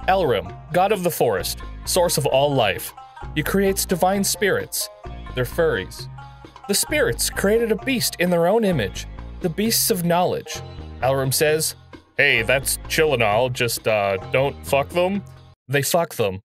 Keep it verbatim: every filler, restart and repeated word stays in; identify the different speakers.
Speaker 1: Elrihm, god of the forest, source of all life. He creates divine spirits. They're furries. The spirits created a beast in their own image, the beasts of knowledge. Elrihm says, hey, that's chill and all, just uh, don't fuck them. They fuck them.